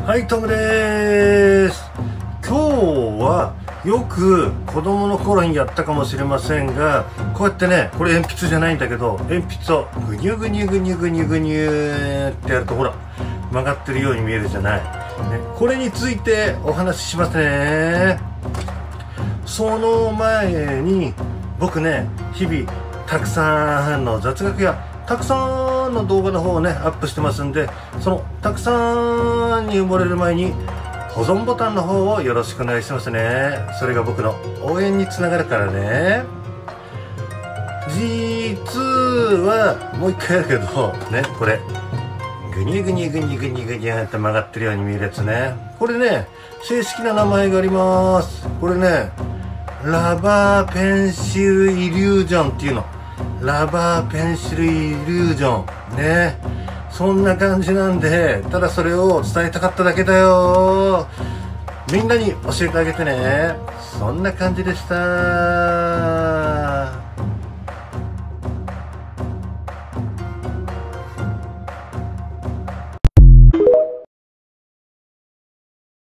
はい、トムでーす。今日はよく子供の頃にやったかもしれませんが、こうやってね、これ鉛筆じゃないんだけど、鉛筆をぐにゅぐにゅぐにゅぐにゅぐにゅってやると、ほら曲がってるように見えるじゃない、ね、これについてお話ししますね。その前に僕ね、日々たくさんの雑学やたくさんの動画の方をねアップしてますんで、そのたくさんに埋もれる前に保存ボタンの方をよろしくお願いしますね。それが僕の応援につながるからね。実はもう一回やるけどね、これグニュグニュグニュグニュグニュって曲がってるように見えるやつね。これね、正式な名前があります。これね、ラバーペンシルイリュージョンっていうの。ラバーペンシルイリュージョンね、そんな感じなんで、ただそれを伝えたかっただけだよ。みんなに教えてあげてね。そんな感じでした。